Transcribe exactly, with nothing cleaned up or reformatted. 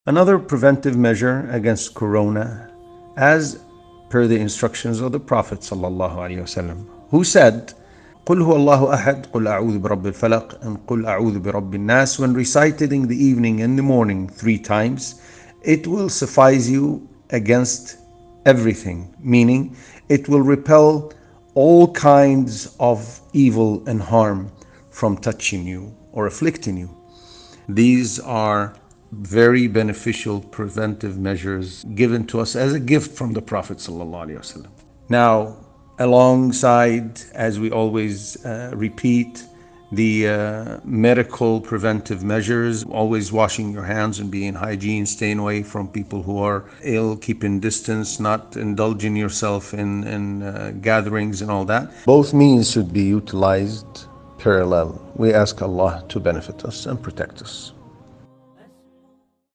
Another preventive measure against corona, as per the instructions of the Prophet ﷺ, who said, قل هو الله أحد قل أعوذ برب الفلق and قل أعوذ برب الناس, when recited in the evening and the morning three times, it will suffice you against everything, meaning it will repel all kinds of evil and harm from touching you or afflicting you. These are very beneficial preventive measures given to us as a gift from the Prophet ﷺ. Now, alongside, as we always uh, repeat, the uh, medical preventive measures, always washing your hands and being hygiene, staying away from people who are ill, keeping distance, not indulging yourself in, in uh, gatherings and all that. Both means should be utilized parallel. We ask Allah to benefit us and protect us.